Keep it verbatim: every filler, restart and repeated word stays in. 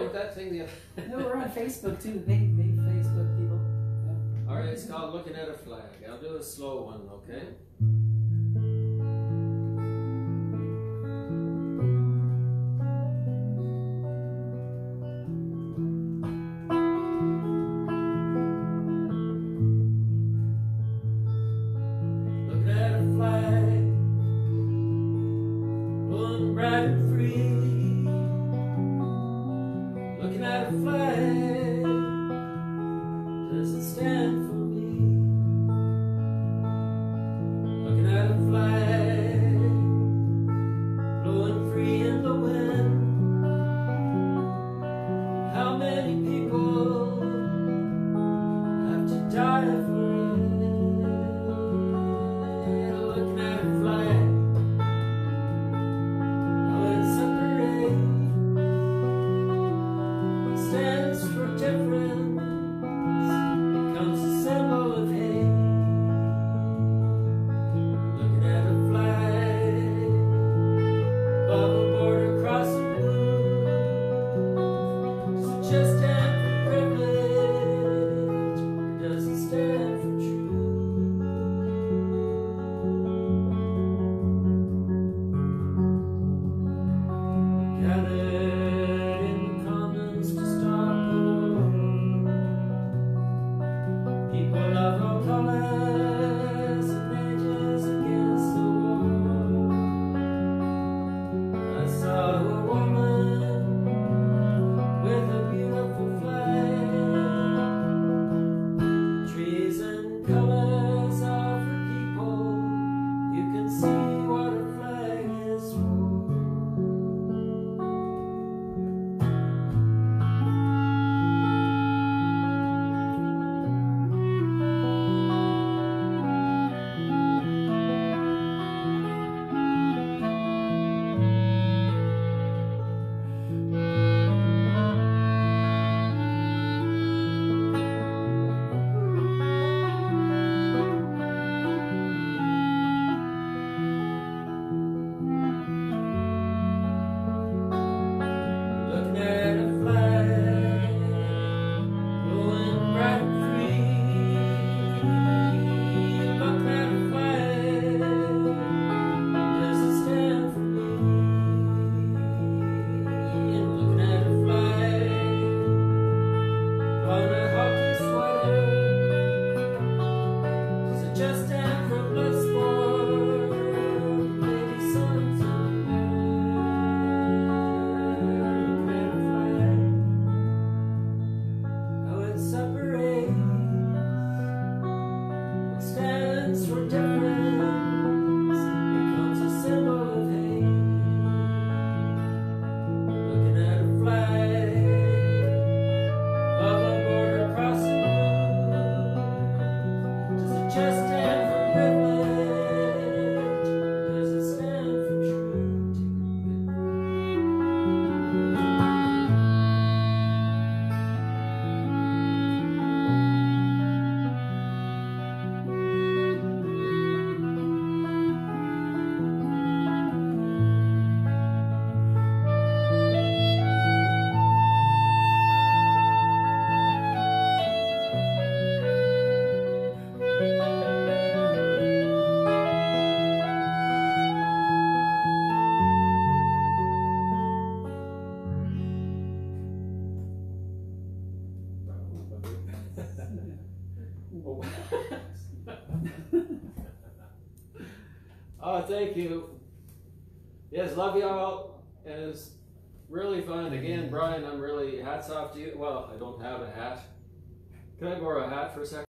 like that thing? The No, we're on Facebook too. Hey, hey, Facebook people. Yeah. All right, it's called Looking at a Flag. I'll do a slow one, okay? Looking at a flag, blowing bright and free. Looking at a flag, does it stand for me? Looking at a flag, blowing free in the wind. How many people have to die for it? Looking at a flag, how it separates, stands for difference, becomes a symbol of hate. Looking at a flag, above a border crossing blue, does it just stand for privilege, or does it stand for truth? Gathered in the commons to stop the war. People of all colors and ages against the war. I saw a woman with a beautiful flag. Trees and colors of her people. You can see what her flag is for. Looking at a flag, blowing bright and free. Looking at a flag, does it stand for me? And looking at a flag, on a hockey sweater, does it just stand for blood sport? Maybe sons and looking at a flag, how it separates, what stands for difference, becomes a symbol of hate. Looking at a flag, above a border crossing blue, does it just stand for privilege, or does it stand for truth? Oh, thank you. Yes, love you all. And it's really fun. Again, Brian, I'm really, hats off to you. Well, I don't have a hat. Can I borrow a hat for a second?